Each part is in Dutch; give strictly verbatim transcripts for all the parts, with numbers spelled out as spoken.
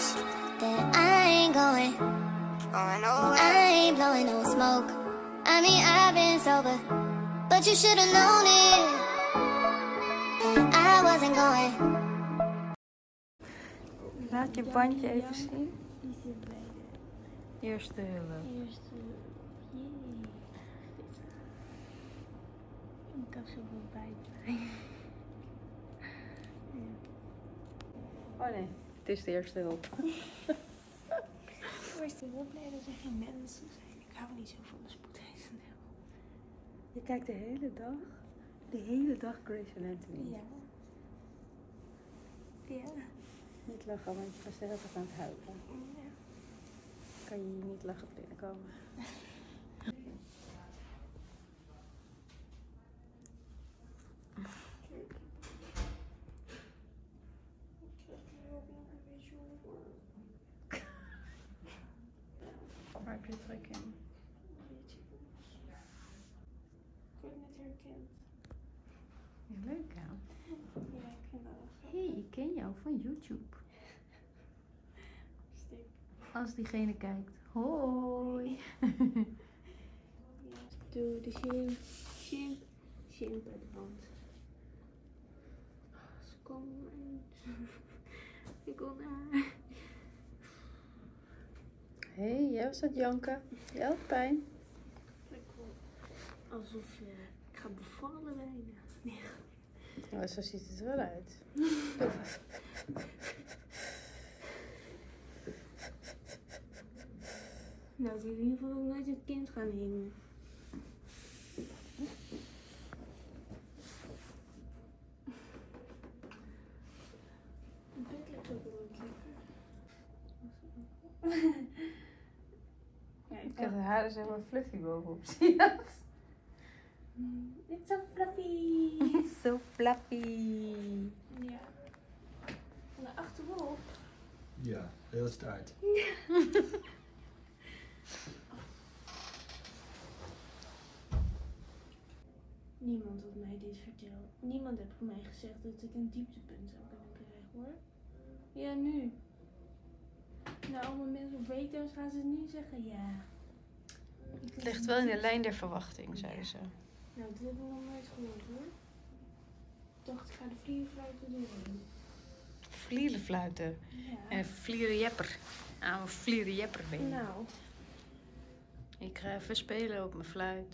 much that I ain't going. I ain't blowing no smoke. I mean, I've been sober, but you should've known it. And I wasn't going. Laat je bandje even zien. Die zit bij de Eerste hulp. eerste. Jee. Ik heb zoveel buikpijn. Oh nee, het is de eerste hulp. Ik was heel blij dat er geen mensen zijn. Ik hou niet zo van de spoedeisende hulp. Je kijkt de hele dag, de hele dag Grey's Anatomy. Ja. Ja. Niet lachen, want je was de hele tijd aan het huilen. Ja. Kan je hier niet lachen binnenkomen. Waar heb je trek in? Ik word net herkend. Ja, leuk hè? Ja, ik vind dat wel grappig. Hé, hey, ik ken jou van YouTube. Stik. Als diegene kijkt. Hoi! Ja. Doe de shim. Shim. Shim bij de wand. Ze komen uit. Ik wil naar. Hé, hey, jij was dat janken. Je had pijn. Ik wil alsof je. Ik ga bevallen bijna. Nee. Oh, zo ziet het er wel uit. Nou, ik in ieder geval ook nooit een kind gaan nemen. Het bed ligt ook wel lekker. Ja, ik Ik heb de haren zeg maar fluffy bovenop. Zie je dat? It's so fluffy. It's so fluffy. Ja. En daar achterop. Ja, de hele tijd. Niemand had mij dit verteld. Niemand heeft mij gezegd dat ik een dieptepunt zou kunnen krijgen hoor. Ja, nu. Nou, allemaal mensen op weekdags gaan ze nu zeggen ja. Het ligt wel in de lijn der verwachting, zei ze. Nou, dat heb ik nog nooit gehoord hoor. Ik dacht, ik ga de vlierenfluiten doen. Vlierenfluiten. Ja. En vlierenjepper. Aan een vlierenjepper ben je. Nou. Ik ga even spelen op mijn fluit.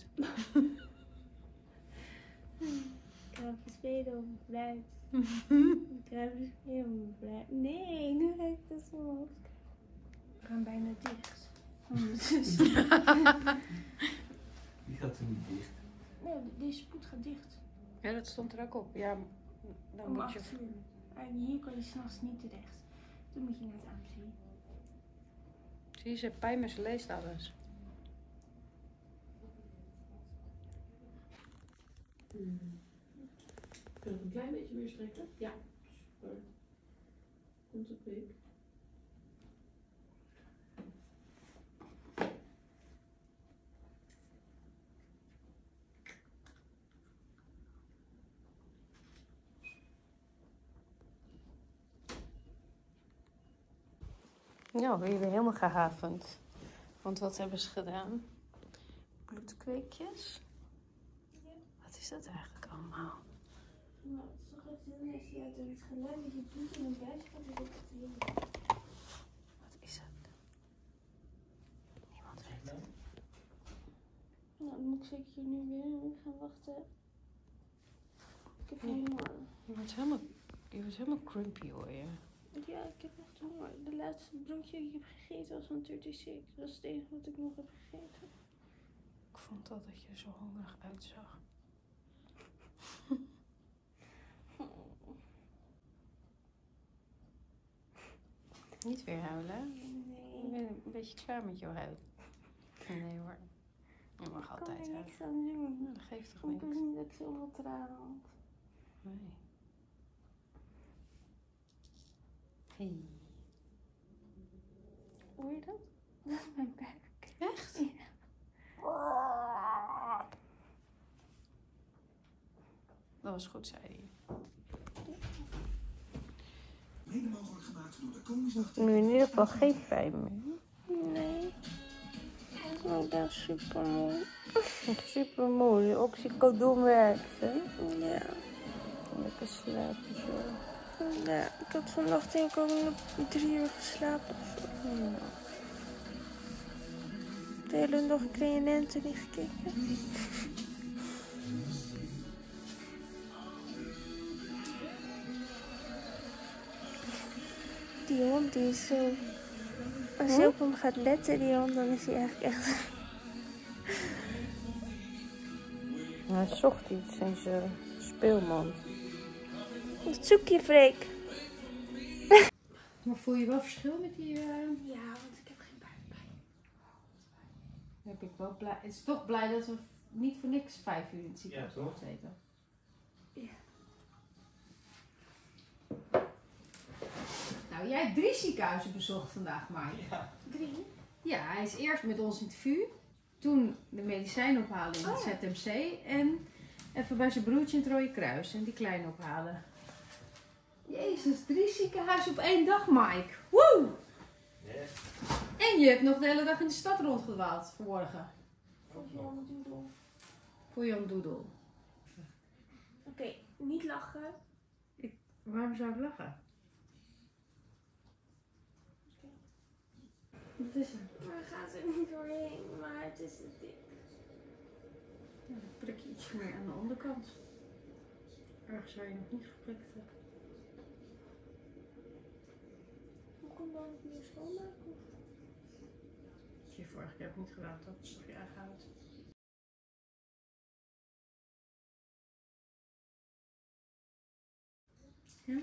Ik ga even spelen op mijn fluit. Ik ga even spelen op mijn fluit. Nee, nu ga ik dat zo hoofd. We gaan bijna dicht. Ondertussen. Die gaat er niet dicht. Nee, deze spoed gaat dicht. Ja, dat stond er ook op. Ja, dan Om moet je... acht uur. En hier kan je s'nachts niet terecht. Dan moet je naar het A M C. Zie je, ze heeft pijn, maar ze leest alles. Hmm. Kan ik een klein beetje meer strekken? Ja, super. Komt op pik. Ja, we hebben helemaal gehavend. Want wat hebben ze gedaan? Bloedkweekjes. Ja. Wat is dat eigenlijk allemaal? Nou, het is toch echt heel nasty uit het geluid dat je bloed in het buis gaat. Dat het heel... Wat is het? Niemand weet het. Nou, dan moet ik zeker nu weer gaan wachten. Ik heb honger. Je wordt helemaal, je wordt helemaal crumpy hoor je. Ja, ik heb echt honger. De laatste broodje dat ik heb gegeten was van dertig-six. Dat is het enige wat ik nog heb gegeten. Ik vond al dat je er zo hongerig uitzag. Niet weer huilen, hè? Nee. Ik ben een beetje klaar met jouw huil. Nee hoor. Je mag Ik kan altijd er huilen. niks aan doen. Nou, dat geeft toch Ik niks? wist niet dat ik zoveel tranen had. Nee. Hey. Hoor je dat? Dat is mijn buik. Echt? Ja. Dat was goed, zei hij. Mede mogelijk gemaakt door de Nu in ieder geval geen pijn meer. Nee. Oh, ik ben super moe. Super moe. Oxycodon werkt, hè? Ja. Lekker slapen zo. Ja, ik had vannacht denk ik ook nog drie uur geslapen. Ja. De hele dag ik naar je lente niet gekeken. Die hond die is zo... Als je op hem gaat letten, die hond, dan is hij eigenlijk echt... Hij zocht iets in zijn speelmand. Wat zoek je, Freek? Maar voel je wel verschil met die... Uh... Ja, want ik heb geen buikpijn. Dan heb ik wel blij... Het is toch blij dat we niet voor niks vijf uur in het ziekenhuis hebben gezeten. Ja. Nou, jij hebt drie ziekenhuizen bezocht vandaag, Mike. Ja. Drie? Ja, hij is eerst met ons in het vuur. Toen de medicijnen ophalen in het Oh, ja. Z M C. En even bij zijn broertje in het Rode Kruis. En die kleine ophalen. Jezus, drie ziekenhuizen op één dag, Mike. Woe! Ja. En je hebt nog de hele dag in de stad rondgedwaald vanmorgen. Voor Jan Doedel. Voor Jan Doedel. Oké, niet lachen. Waarom zou ik lachen? Wat is er? Maar gaat er niet doorheen, maar het is te dik. Ja, dan prik je iets meer aan de onderkant. Ergens waar je nog niet geprikt hebt. Hoe kon dan opnieuw schoonmaken? Dat je vorige keer ook niet gedaan, dat is toch je eigen hout. Ja?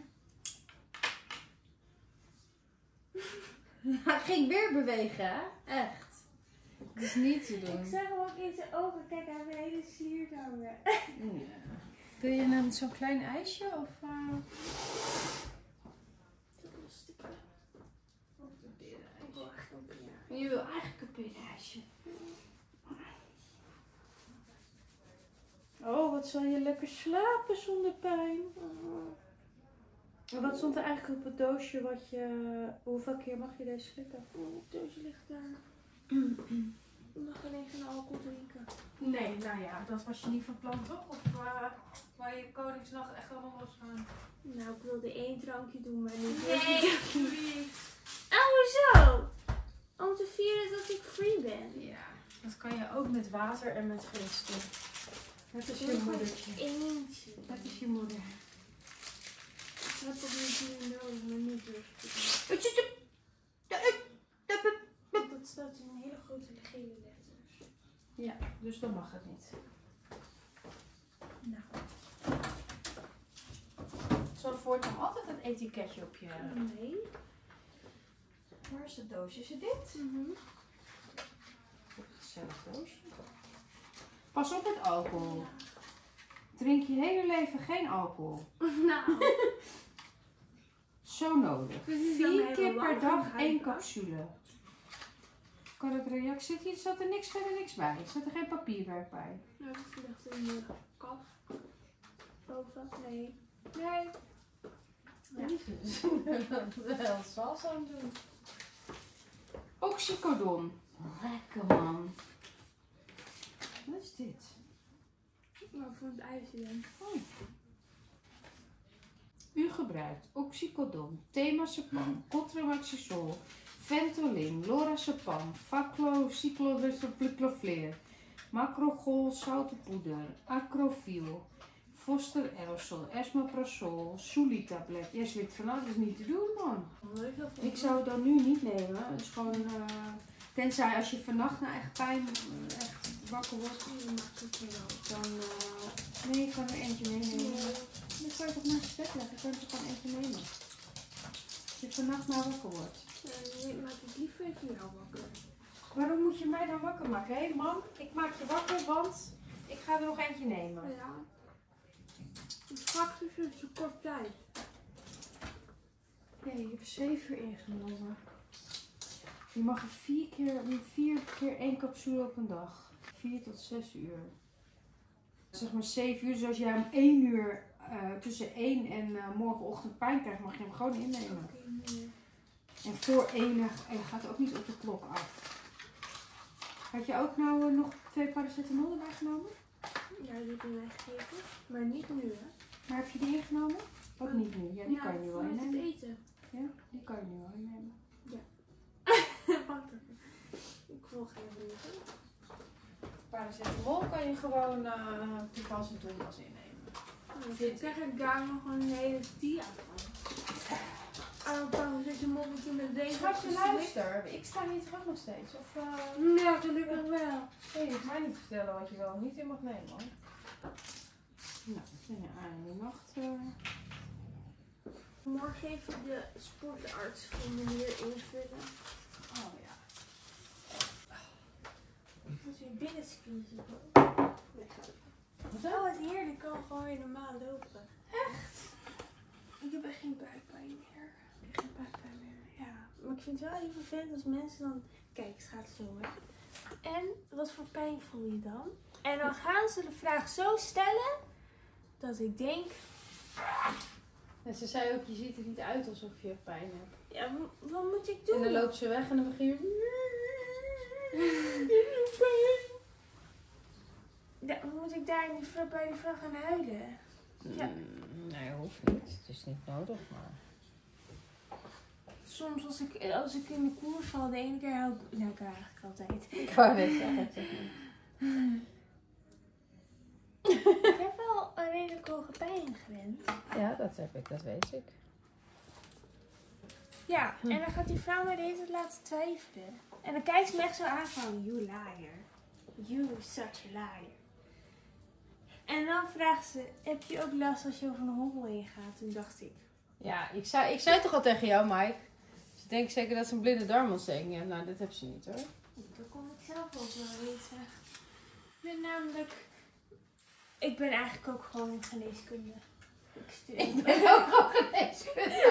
Hij ging weer bewegen, hè? Echt. Dat is niet te doen. Ik zag hem ook in zijn ogen. Kijk, hij heeft een hele sliert hangen. Ja. Wil je een zo'n klein ijsje of... Uh... Dat is een stukje. Of een Ik wil echt een peer. Je wil eigenlijk een pindijsje. Oh, wat zal je lekker slapen zonder pijn. En wat stond er eigenlijk op het doosje wat je... Hoeveel keer mag je deze slikken? Oh, het doosje ligt daar. Je mag alleen geen alcohol drinken. Nee, nou ja, dat was je niet van plan toch? Of uh, waar je Koningsnacht echt allemaal losgaan? Nou, ik wilde één drankje doen, maar niet. Nee, Oh, hoezo? Om te vieren dat ik free ben. ja, dat kan je ook met water en met fris doen. Dat is Ik je wil moedertje. gewoon eentje. Dat is je moeder. Ik heb ook niet meer nodig, maar nu durf ik het niet. Het zit er... Dat staat in een hele grote gele letters. Ja, dus dan mag het niet. Nou. Zal er voortaan altijd een etiketje op je... Nee. Waar is het doosje? Is het dit? Mhm. Gezellig doosje. Pas op met alcohol. Drink je hele leven geen alcohol. Nou. Zo nodig. Kun je dan Vier heel keer per lang dag gaan één ruiken? capsule. Kan het reactie? Zit hier zat er niks verder niks bij. Er zat er geen papierwerk bij. Nou, dat ligt in de kast. Boven. Nee. Nee. Ja. Wel salsa aan doen. Oxycodon. Lekker man. Wat is dit? Nou, voor het ijsje dan. Oh. U gebruikt oxycodon, temazepam, cotrimoxazol, ventolin, lorazepam, faclocyclovir, macrogol, zoutenpoeder, acrofiel, foster aerosol, esmeprazol, soelitablet. Jij slikt van alles niet te doen, man. Ik zou het dan nu niet nemen. Het is gewoon, uh, tenzij als je vannacht na echt pijn uh, echt wakker wordt, dan uh, nee, ik kan er eentje meenemen. Dan kan je toch naast je bed leggen. Ik kan er gewoon eentje nemen. Als je vannacht maar wakker wordt. Nee, maak ik liever even jou wakker. Waarom moet je mij dan wakker maken? Hé hey, mam, ik maak je wakker, want ik ga er nog eentje nemen. Ja. Straks is het zo kort tijd. Nee, je hebt zeven uur ingenomen. Je mag er vier keer, vier keer één capsule op een dag. Vier tot zes uur. Zeg maar zeven uur, dus als jij om één uur, uh, tussen één en uh, morgenochtend pijn krijgt, mag je hem gewoon innemen. Oké, nee. En voor enig, en gaat ook niet op de klok af. Had je ook nou uh, nog twee paracetamol erbij genomen? Ja, die heb je mij gegeven. Maar niet nu, hè? Maar heb je die ingenomen? Ook niet nu. Ja, die kan je nu wel met het innemen. eten. Ja, die kan je nu wel innemen. Wacht even. Ik volg even niet. Paracetamol kan je gewoon uh, toepas en toepas innemen. Dan krijg ik daar nog een hele dia van. Oh, paracetamol moet je met deze. Schatje, luister. Ik sta hier terug nog steeds. Of, uh... Nee, gelukkig wel. Nee, je hoeft mij niet te vertellen wat je wel of niet in mag nemen, hoor. Nou, dan je aan in de nacht. Uh... Morgen even de sportartsformulier invullen. Oh ja. Als je binnen squeezen. Nee, ga Wat Oh, wat heerlijk. Ik kan gewoon weer normaal lopen. Echt? Ik heb echt geen buikpijn meer. Ik heb geen buikpijn meer. Ja. Maar ik vind het wel even vervelend als mensen dan... Kijk, het gaat zo, hè. En wat voor pijn voel je dan? En dan gaan ze de vraag zo stellen... dat ik denk... En ze zei ook, je ziet er niet uit alsof je pijn hebt. Ja, w- wat moet ik doen? En dan loopt ze weg en dan begin je... Ja, moet ik daar in die vrouw, bij die vrouw gaan huilen? Ja. Mm, nee, hoeft niet. Het is niet nodig, maar... Soms als ik, als ik in de koers val, de ene keer hou ik... Nou, ik eigenlijk altijd. Ik wou net zeggen, zeg niet. Ik heb wel een redelijk hoge pijngrens. Ja, dat heb ik, dat weet ik. Ja, en dan gaat die vrouw mij de hele tijd laten twijfelen. En dan kijkt ze me echt zo aan van, you liar. You such a liar. En dan vraagt ze, heb je ook last als je over een hobbel heen gaat? Toen dacht ik. Ja, ik zei, ik zei toch al tegen jou, Mike. Ze denkt zeker dat ze een blinde darmontsteking heeft. Nou, dat heeft ze niet, hoor. Dat kon ik zelf ook wel weten. Ik ben namelijk... Ik ben eigenlijk ook gewoon in geneeskunde. Ik studeer. Ik ben ook al geneeskunde.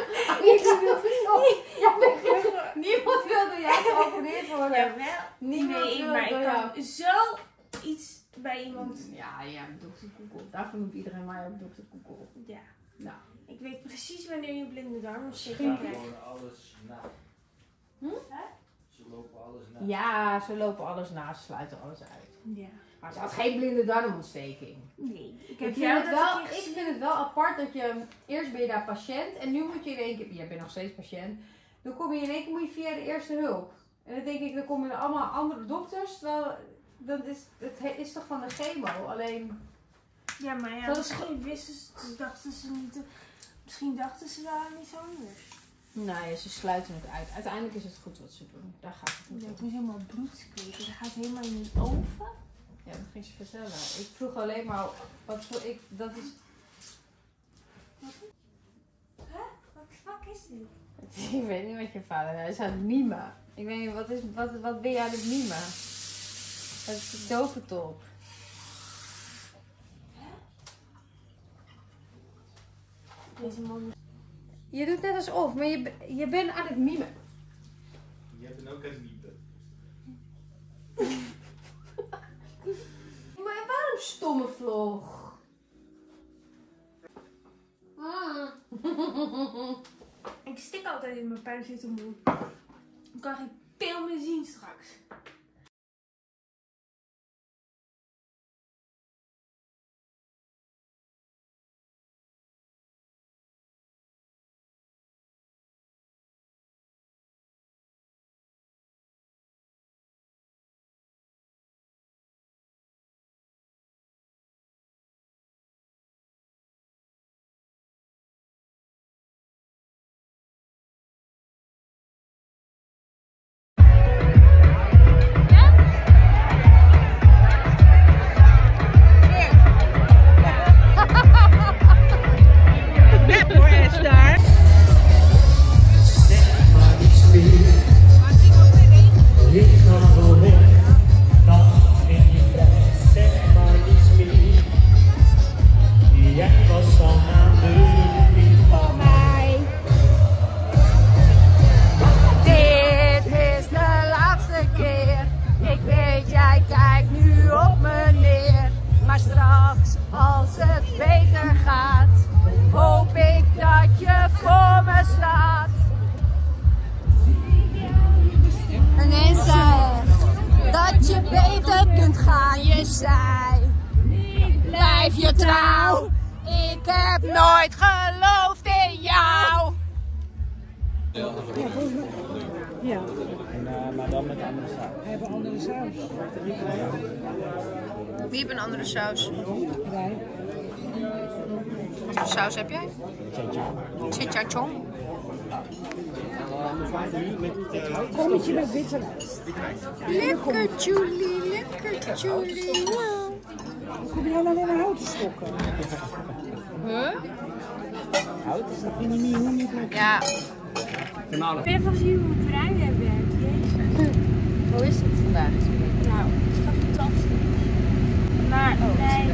Niemand wilde jou geopereerd worden. Ja, wel. Niemand Nee, wilde maar ik jou. kan zo iets bij iemand... Ja, ja, dokter Koekel. Daarvoor noemt iedereen mij ook dokter Koekel. Ja. Nou. Ik weet precies wanneer je blinde darmontsteking Ze krijgt. gewoon alles na. Hm? Ze lopen alles na. Ja, ze lopen alles na, ze sluiten alles uit. Ja. Maar ze had geen blinde darmontsteking. Nee. Ik Ik heb vind, jou het dat wel, een keer ik gezien. vind het wel apart dat je, eerst ben je daar patiënt en nu moet je in één keer, jij bent nog steeds patiënt, dan kom je in één keer moet je via de eerste hulp. En dan denk ik, dan komen er allemaal andere dokters, terwijl dat is, het he- is toch van de chemo, alleen... Ja, maar ja, Dat is misschien wisten ze, dus dachten ze niet, misschien dachten ze wel aan iets anders. Nee, ze sluiten het uit. Uiteindelijk is het goed wat ze doen. Daar gaat het niet Ja, om. het moet helemaal bloed kweken. Dat gaat helemaal in de oven. Ja, dat ging ze vertellen. Ik vroeg alleen maar, wat voor ik, dat is... Wat de fuck is dit? Ik weet niet wat je vader hij is aan het mimen. Ik weet niet, wat, is, wat, wat ben je aan het mimen? Dat is de doventolk. Deze man. Je doet net alsof, maar je, be- je bent aan het mimen. Je hebt hem ook aan niepen. Maar waarom stomme vlog? Ah. Ik stik altijd in mijn paracetamol. Ik kan geen pil meer zien straks. nooit geloofd in jou. Ja, En, uh, maar dan met andere saus. we hebben andere saus. Wie heeft een andere saus? Wij. Wat voor saus heb jij? Chicharron. Kommetje met witte rijst. Lekker Julie, lekker Julie. Kom jij alleen maar houten stokken? Huh? Hout is dat? Ik weet niet hoe je het met... Ja. Finale. Ik ben even zien hoe bruin jij bent. Jezus. Hoe is het vandaag? Nou, het is gewoon fantastisch. Maar nee.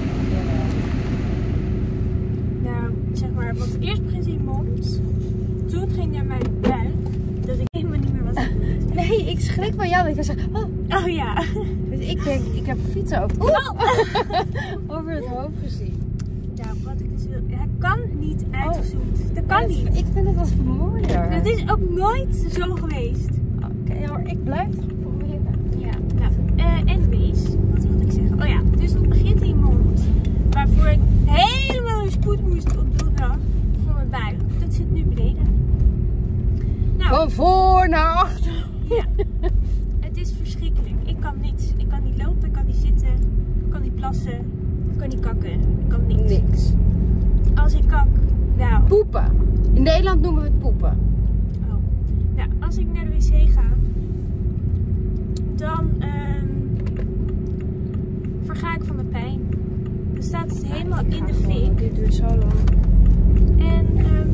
Nou, zeg maar, want eerst begint in je mond. Toen ging naar mijn buik. Dat ik helemaal niet meer wat aan het Nee, ik schrik van jou dat ik zeg, oh. Oh ja. Dus ik denk, ik heb een fiets over, over het hoofd gezien. Nou, wat ik dus wil. Hij kan niet uitgezoomd. Dat kan Ja, niet. Ik vind het als mooier. Dat is ook nooit zo geweest. Oké, ja, maar ik blijf het proberen. Ja, nou, uh, anyways, wat wilde ik zeggen? Oh ja, dus het begint in je mond. Waarvoor ik helemaal in spoed moest op donderdag voor mijn buik. Dat zit nu beneden. Nou, Van voor naar achter. ja. Het is verschrikkelijk. Ik kan niets. Ik kan niet lopen, ik kan niet zitten, ik kan niet plassen, ik kan niet kakken, ik kan niks. Niks. Als ik kak, nou, Poepen. In Nederland noemen we het poepen. oh. Nou, als ik naar de wc ga, dan ehm, verga ik van de pijn. Dan staat het helemaal in de fik. Dit duurt zo lang. En ehm,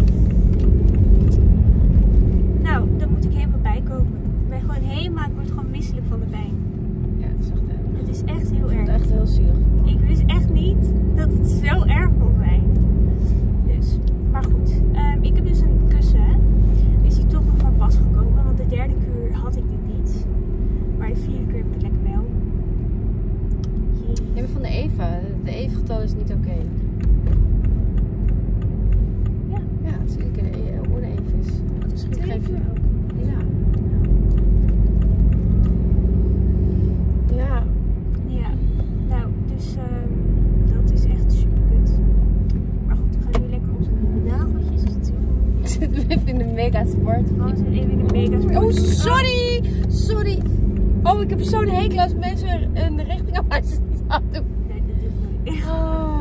nou, dan moet ik helemaal bijkomen. Ik ben gewoon helemaal, ik word gewoon misselijk van de pijn. Ja, het is echt erg. Het is echt heel Het is erg. echt heel zuur. Ik wist echt niet dat het zo erg kon zijn. Dus, maar goed. Ehm, ik heb dus een kussen. Is die toch nog van pas gekomen. Want de derde keer had ik dit niet. Maar de vierde keer heb ik het lekker wel. Jee. Je bent van de Eva. De Eva-getal is niet oké. Ja. Ja, het is ik een oneven is. Dat is Ik geen geef je- keer ook. Ja. Ja. Ja. Nou, dus ehm, dat is echt super kut. Maar goed, we gaan nu lekker onze nageltjes doen. Ik zit even in de megasport. We zijn even in de mega. Oh, sorry! Sorry! Oh, ik heb zo'n hekel als mensen een richting op mij zitten aan doen. Nee, dat doe ik nooit. Oh.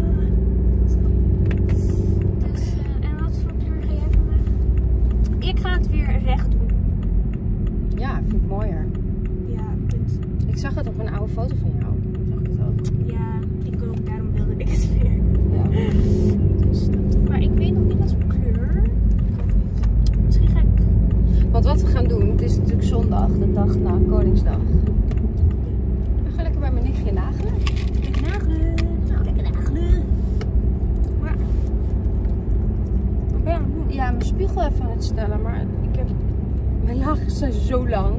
Dus, uh, en wat voor kleur ga jij vandaag? Ik ga het weer recht doen. Ja, vind ik mooier. Ja, punt. Ik zag het op een oude foto van jou. Zag ik het ook. Ja, ik ook, daarom wilde ik het weer. Ja. Dus dat. Maar ik weet nog niet wat voor kleur. Misschien ga ik. Want wat we gaan doen, het is natuurlijk zondag, de dag na Koningsdag. We gaan lekker bij mijn nichtje nagelen. Lekker nagelen. Nou, lekker nagelen. Maar. Wat ben je aan het doen? Ja, mijn spiegel even aan het stellen, maar ik heb... Mijn nagels zijn zo lang.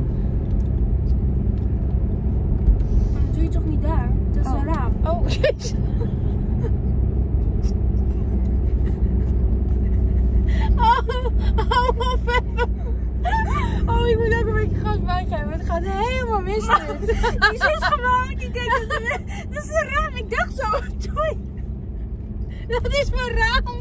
Maar dat doe je toch niet daar? Dat is Oh. een raam. Oh, jezus. Oh, oh, wacht even. Oh, ik moet ook een beetje gas bijgeven. Het gaat helemaal mis dit. Die zit gewoon. Ik denk dat het, dat is een raam. Ik dacht zo. Doei. Dat is mijn raam.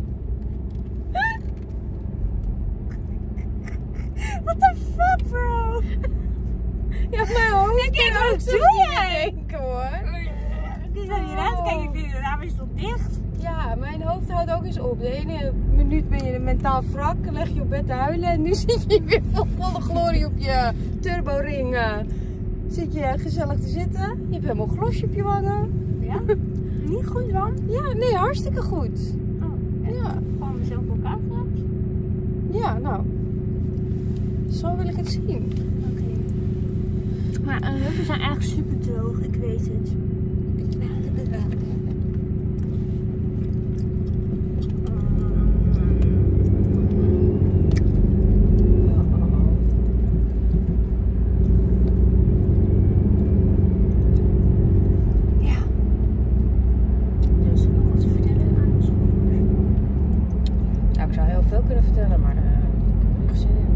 What the fuck, bro? Ja, mijn hoofd. Ik denk, kan ook wat zo doe jij? denken, hoor. Ik is naar die raam kijken. Ik denk, de raam is toch dicht? Ja, mijn hoofd houdt ook eens op. De ene minuut ben je mentaal wrak, leg je op bed te huilen en nu zit je weer vol volle glorie op je turboring. uh, Zit je gezellig te zitten. Je hebt helemaal een glosje op je wangen. Ja? Niet goed dan? Ja, nee, hartstikke goed. Oh, Ja, gewoon mezelf op elkaar gehad. ja, nou. Zo wil ik het zien. Oké. Maar uh, heupen zijn eigenlijk super droog, ik weet het. Ja. Dus nog wat te vertellen aan ons volgers. Nou, ik zou heel veel kunnen vertellen, maar uh, ik heb er niet zin in.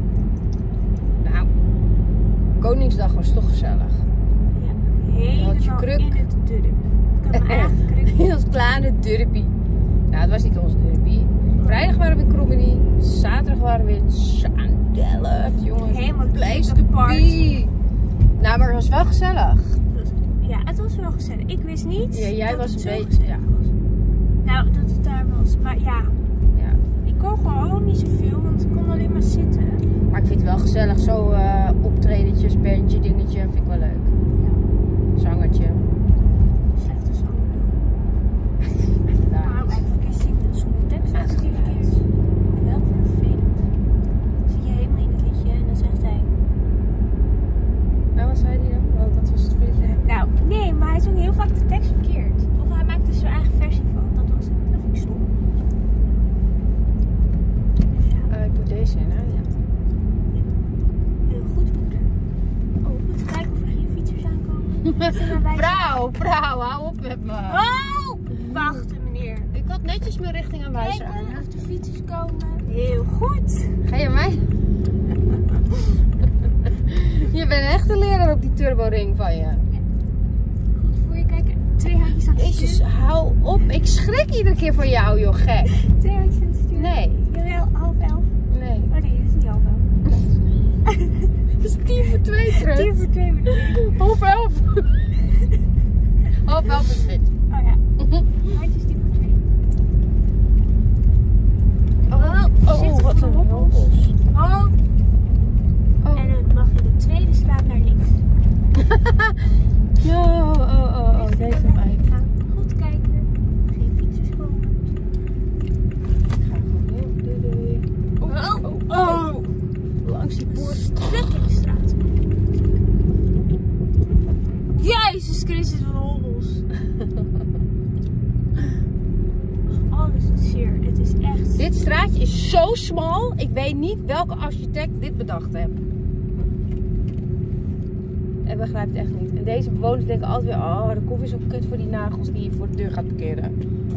Nou, Koningsdag was toch gezellig. Ja, Dan had je de derby. Nou, het was niet onze derby. Vrijdag waren we in Krommenie. Zaterdag waren we in Zaandelft, jongens. Helemaal Place dikke to party. be. Nou, maar het was wel gezellig. Ja, het was wel gezellig. Ik wist niet Ja, jij dat was het een zo beetje- gezellig ja. was. Nou, dat het daar was. Maar ja, Ja. ik kon gewoon niet zoveel, want ik kon alleen maar zitten. Maar ik vind het wel gezellig. Zo uh, optredentjes, bandje, dingetje. Vind ik wel leuk. Zangertje. Slechte zanger. Nou, eigenlijk is het zonder tekst als het verkeerd is. En wel vervelend. Zit je helemaal in het liedje en dan zegt hij... Nou, wat zei hij dan? Oh, wat was het liedje? Nou, nee, maar hij zong heel vaak de tekst verkeerd. Of hij maakte zijn eigen versie van. Dat was het. Dat vind ik stom. Dus ja, Uh, ik moet deze in, hè? Ja. heel goed moeder. Oh, ik moet kijken of er geen fietsers aankomen. Vrouw, vrouw, hou op met me. Oh! Wacht, meneer. Ik had netjes mijn richting aan wijzen. Kijken of de fietsers komen. Heel goed. Ga je mij? Je bent echt een leraar op die turboring van je. Goed voor je kijken. Twee handjes aan het Jezus, stuur. hou op. Ik schrik iedere keer van jou, joh, gek. Twee handjes aan het stuur. Nee, Jawel, half elf. nee. Oh nee, dit is niet half elf. Het is tien voor twee terug. Tien voor twee minuten. Half elf. Half elf is dit. Oh ja. Handjes tien voor twee. Oh, oh, wat een hobbels. Oh. Oh. En dan mag je de tweede straat naar links. Ja, oh, oh, oh, Rechts deze en naar meid. links gaan. Goed kijken. Geen fietsers komen. Ik ga gewoon heel... Doei, doei. Oh. Oh. Oh. Langs die borst. Straat. Jezus Christus van hobbels. Alles doet zeer. Het is echt... Dit straatje is zo smal. Ik weet niet welke architect dit bedacht heeft. Ik begrijp het echt niet. En deze bewoners denken altijd weer, oh, de koffie is zo kut voor die nagels die je voor de deur gaat parkeren.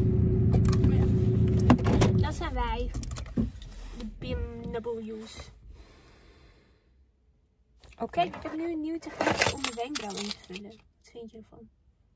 Dat zijn wij. De B M W's. Oké. Kijk, ik heb nu een nieuwe techniek om de wenkbrauw in te vullen. Wat vind je ervan?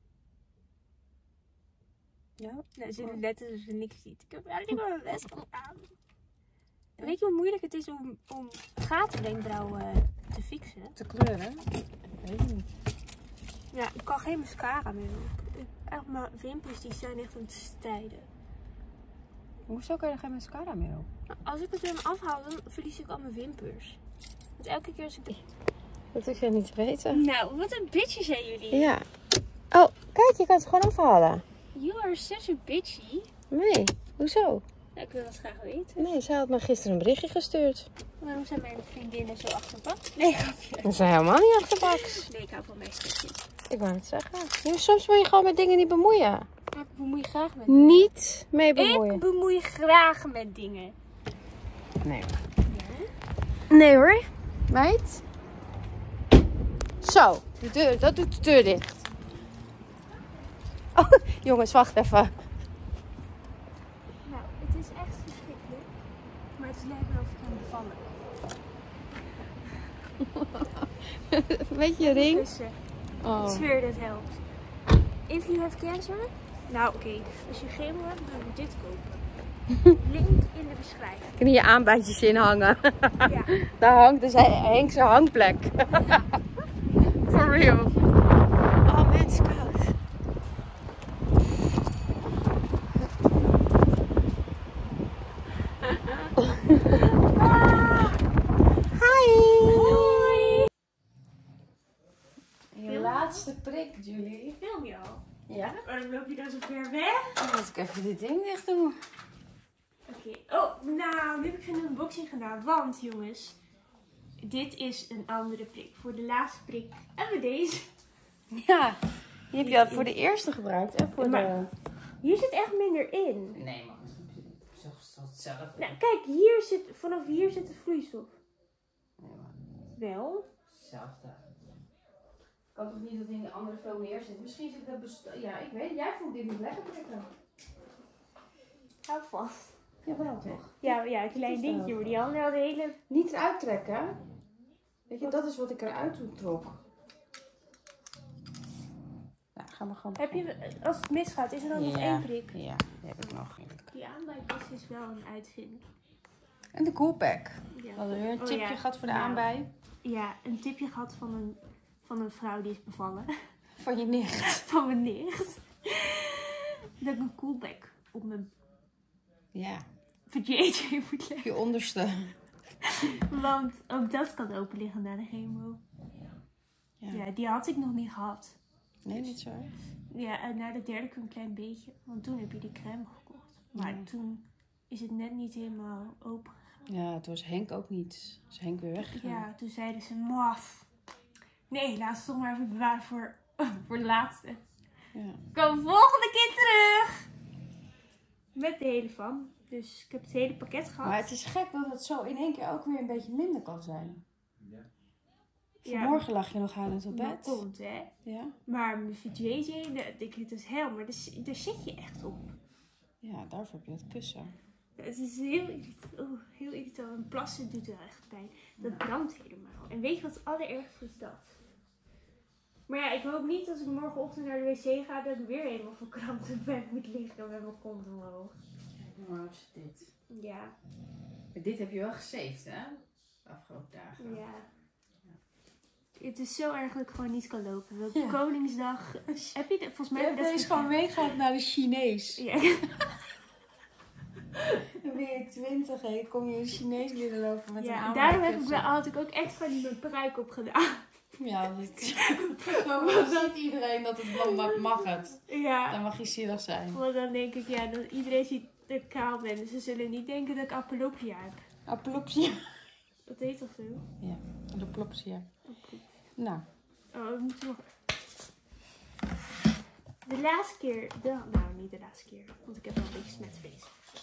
Ja? Nou, ze doen net alsof je niks ziet. Ik heb eigenlijk wel mijn best gedaan. Weet je hoe moeilijk het is om, om gatenwenkbrauwen te fixen? Te kleuren? Weet ik niet. Ja, ik kan geen mascara meer op. Ik- Eigenlijk mijn wimpers die zijn echt aan het stijden. Hoezo kan je er geen mascara meer op? Als ik het er afhaal, dan verlies ik al mijn wimpers. Want elke keer als ik... Dat hoef jij niet te weten. Nou, wat een bitches zijn jullie. Ja. Oh, kijk, je kan het gewoon afhalen. You are such a bitchy. Nee, hoezo? Nou, ik wil dat graag weten. Nee, zij had me gisteren een berichtje gestuurd. Waarom zijn mijn vriendinnen zo achterbaks? Nee, grapje. Dat zijn helemaal niet achterbaks. Nee, ik hou van mijn schatjes. Ik wou het zeggen. Ja, soms moet je gewoon met dingen niet bemoeien. Maar ik bemoei graag met Niet mee bemoeien. Ik bemoei graag met dingen. Nee hoor. Nee hoor. Meid. Zo, de deur, dat doet de deur dicht. Oh, jongens, wacht even. Nou, het is echt verschrikkelijk. Maar het lijkt wel of ik kan bevallen. Weet je je ring? Kussen. Ik Oh. zweer dat helpt. If you have cancer? Nou, oké. Okay. Als je chemo hebt, dan moet je dit kopen. Link in de beschrijving. Kunnen je aanbandjes in hangen? Ja. Daar hangt dus Henk zijn hangplek. For real. Oh, mensen, koud. Hi. Je laatste prik, Julie. Film je al? Ja? Waarom loop je dan zo ver weg? Dan moet ik even dit ding dicht doen. Oké. Okay. Oh, nou, nu heb ik geen unboxing gedaan. Want, jongens, dit is een andere prik. Voor de laatste prik hebben we deze. Ja, die heb je al voor de eerste gebruikt, hè? Voor Maar- de... Hier zit echt minder in. Nee, man. Zo is dat hetzelfde. Nou, kijk, hier zit, vanaf hier zit de vloeistof. Nee, man. Wel. Hetzelfde. Ik kan toch niet dat in de andere veel meer zit? Misschien zit dat best... Ja, ik weet. Jij voelt dit niet lekker prikken. Hou vast. Jawel, toch? Ja, ja, een klein is dingetje. wel. Maar die andere had de hele... Niet eruit trekken. Weet je, dat is wat ik eruit toe trok. Nou, ga maar gewoon Heb je, als het misgaat, is er dan nog Ja. één prik? Ja, die heb ik nog. Die aanbij is wel een uitvinding. En de coolpack. Ja. We hadden weer een Oh, tipje ja. gehad voor de Ja. aanbij. Ja, een tipje gehad van een, van een vrouw die is bevallen. Van je nicht. Van mijn nicht. Dat ik een coolback op mijn Ja, vajayjay moet leggen. je onderste. Want ook dat kan open liggen na de chemo. Ja. Ja, die had ik nog niet gehad. Nee, niet zo. Ja, en na de derde keer een klein beetje. Want toen heb je die crème gekocht. Maar Ja. toen is het net niet helemaal open. Ja, toen was Henk ook niet. Is Henk weer weggegaan. Ja, toen zeiden ze, maf. Nee, laat ze toch maar even bewaren voor, voor de laatste. Ja. Kom volgende keer terug. Met de hele van. Dus ik heb het hele pakket gehad. Maar het is gek dat het zo in één keer ook weer een beetje minder kan zijn. Ja. Ja. Vanmorgen lag je nog aan het op Dat bed. komt, hè. Ja? Maar mijn vajayjay, de- ik het is hel, maar daar, z- daar zit je echt op. Ja, daarvoor heb je het kussen. Het is heel irritant. Oh, heel irritant. En plassen doet wel echt pijn. Dat brandt helemaal. En weet je wat het allerergste is dat? Maar ja, ik hoop niet als ik morgenochtend naar de wc ga dat ik weer helemaal verkrampt op bed moet liggen met mijn kont omhoog. Kijk, hoe oud is dit? Ja, Dit heb je wel gesaved, hè? De afgelopen dagen. ja. Het is zo erg dat ik gewoon niet kan lopen. Dat Ja. Koningsdag. Heb je dat? Volgens mij heb je dat deze gewoon meegaat naar de Chinees. Ja. Dan ben je twintig en kom je een Chinees leren lopen met een Ja, aanbij daarom heb ik kussen. wel, had ik ook extra niet mijn pruik op gedaan. Ja, dat maar dan ziet iedereen dat het dan mag, mag het. Ja. Dan mag je zielig zijn. Want dan denk ik, ja, dan iedereen ziet dat ik kaal ben. Dus ze zullen niet denken dat ik apelopia heb. Aplopsia. Dat heet toch zo? Ja, aplopsia. Nou, Oh, we moeten nog... De laatste keer... De, nou, niet de laatste keer. Want ik heb wel een beetje smetvrees.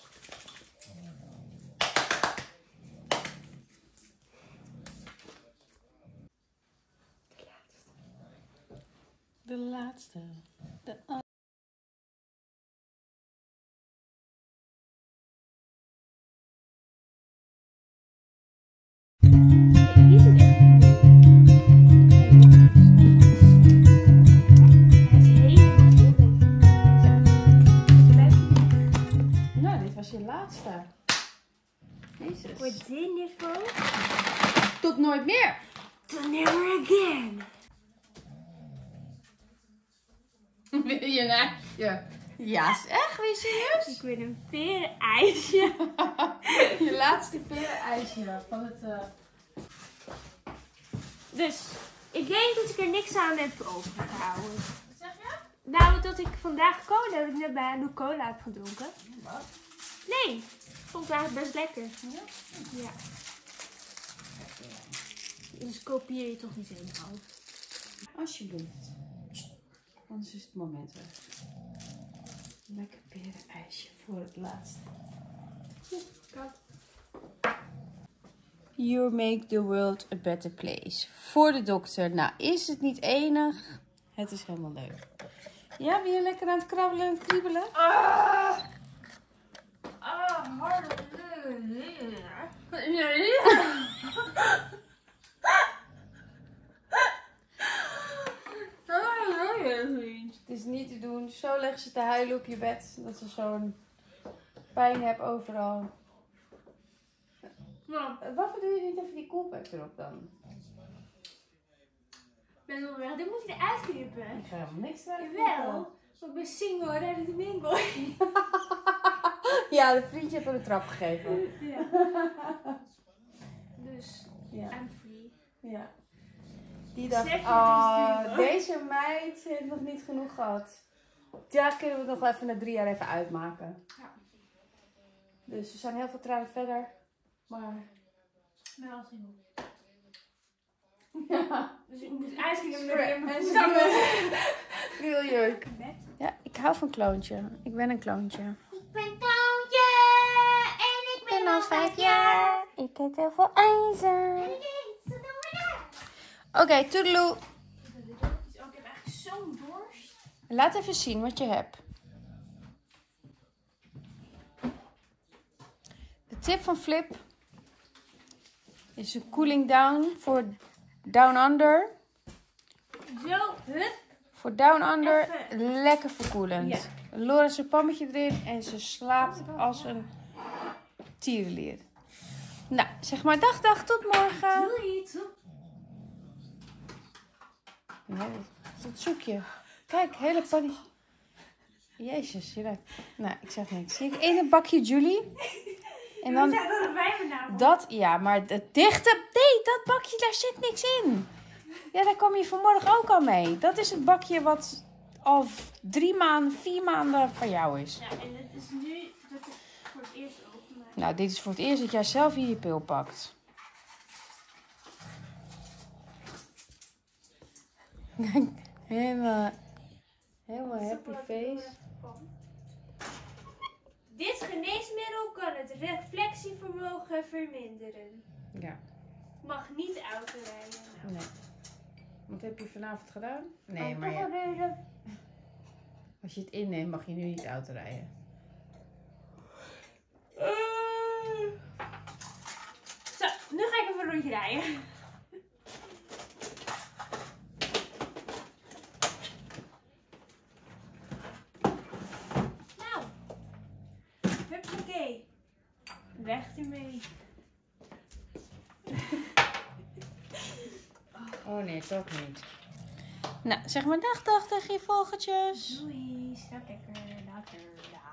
de laatste. De Die zit echt... Hij is helemaal vol. Nou, dit was je laatste. Jezus. Voor dit niveau... Tot nooit meer. To never again. Wil je een ijsje? Ja, is echt? Weet je Ik wil een veren ijsje. Je laatste veren ijsje van het... Uh... Dus, ik denk dat ik er niks aan heb overgehouden. Wat zeg je? Nou, dat ik vandaag cola, dat ik net bij Anouk cola heb gedronken. Wat? Nee, vond het eigenlijk best lekker. Ja? Ja. Dus kopieer je toch niet helemaal. Alsjeblieft. Anders is het moment weg. Lekker peren ijsje voor het laatste. Kat. You make the world a better place. Voor de dokter. Nou, is het niet enig? Het is helemaal leuk. Ja, ben je lekker aan het krabbelen en het kriebelen? Ah! Ah, harde. Het is niet te doen. Zo leggen ze te huilen op je bed. Dat ze zo'n pijn hebben overal. Nou, Waarvoor doe je niet even die coolpack erop dan? ik ben onderweg. Dit moet je eruit knippen. Ik ga helemaal niks eruit Jawel. Want ik ben single, redden de mingle. Ja, de vriendje heeft er een trap gegeven. Ja. Dus, Ja. I'm free. Ja. Die dacht, Zeg je, het is oh, duur, hoor. deze meid heeft nog niet genoeg gehad. Daar kunnen we het nog wel even na drie jaar even uitmaken. Ja. Dus we zijn heel veel tranen verder. Maar... Ik ben wel single. Ja. Dus ik moet uitknippen met Spread. weer mijn En zangen. Heel jeuk. Ja, ik hou van kloontje. Ik ben een kloontje. Ik ben Kloontje en ik ben al vijf jaar. Ik heb heel veel ijzer. En ik eet zo door. Oké, okay, toedeloe. Oh, ik heb echt zo'n dorst. Laat even zien wat je hebt. De tip van Flip is een cooling down voor down under. Zo, hup. Voor Down Under, Even. lekker verkoelend. Ja. Laura zijn pammetje erin en ze slaapt als een tierenlier. Nou, zeg maar dag dag, tot morgen. Doei. Nee, dat zoek je. Kijk, hele pannie. Jezus, je ruikt. Nou, ik zeg niks. Zie ik één een bakje Julie. En dan dat er bij me naam. dat, ja, maar het dichte, nee, dat bakje, daar zit niks in. Ja, daar kwam je vanmorgen ook al mee. Dat is het bakje wat al drie maanden, vier maanden van jou is. Ja, en het is nu dat ik voor het eerst openmaak. Nou, dit is voor het eerst dat jij zelf hier je pil pakt. Kijk, helemaal, helemaal happy face. Dit geneesmiddel kan het reflectievermogen verminderen. Ja, Mag niet autorijden. Nou, nee. Wat heb je vanavond gedaan? Nee, kan maar toch ja, wel weer- als je het inneemt mag je nu niet autorijden. Zo, nu ga ik even een rondje rijden. Nou, huppakee. Weg ermee. Oh nee, toch niet. Nou, zeg maar dag dag tegen je vogeltjes. Doei, slaap lekker, later, later.